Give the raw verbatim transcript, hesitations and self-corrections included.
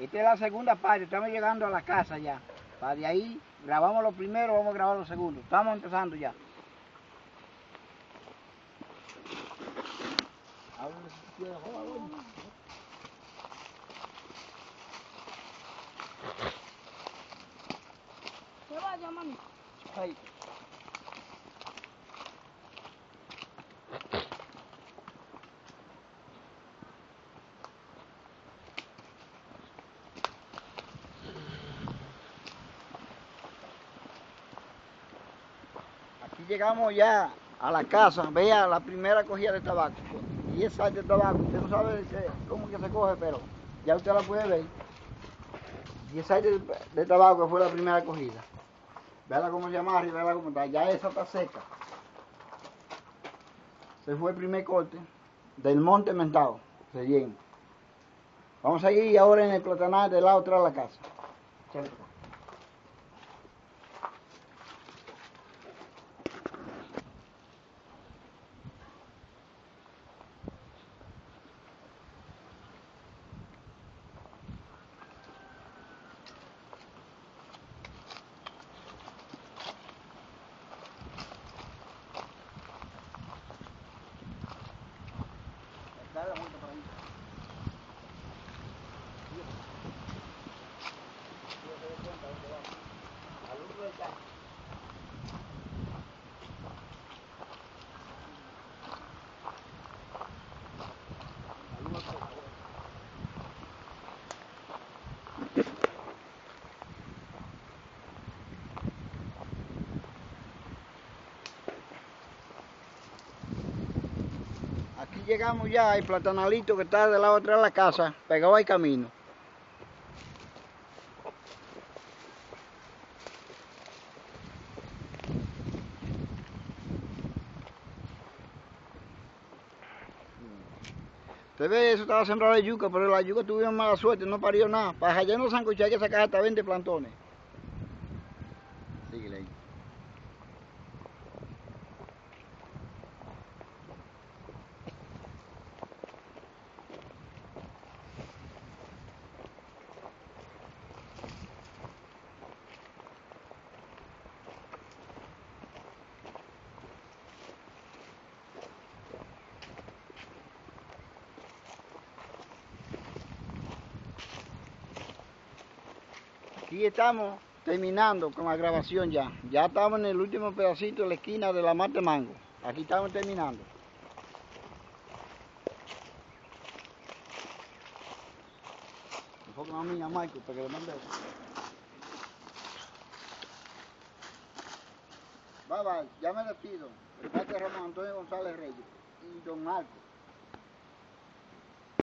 Esta es la segunda parte, estamos llegando a la casa ya. Para de ahí, grabamos lo primero, vamos a grabar lo segundo. Estamos empezando ya. ¿Qué vaya, mami? Ahí. Aquí llegamos ya a la casa, vea la primera cogida de tabaco. Y esa de tabaco, usted no sabe qué, cómo que se coge, pero ya usted la puede ver. Y esa de, de tabaco fue la primera cogida. Véala cómo se amarra y véala cómo está. Ya esa está seca. Se fue el primer corte del monte mentado, relleno. Vamos a ir ahora en el platanal del lado atrás de la casa. Cerca. Dale la vuelta por ahí. Al otro del carro. Aquí llegamos ya al platanalito que está del lado atrás de la casa, pegado al camino. Usted ve, eso estaba sembrado de yuca, pero la yuca tuvieron mala suerte, no parió nada. Para allá no sancochar que esa caja está veinte plantones. Síguele ahí. Aquí estamos terminando con la grabación ya. Ya estamos en el último pedacito de la esquina de la mata de mango. Aquí estamos terminando. Enfoca a mí, a Michael, para que le mande. Bye bye, ya me despido. El padre Ramón Antonio González Reyes y don Marco.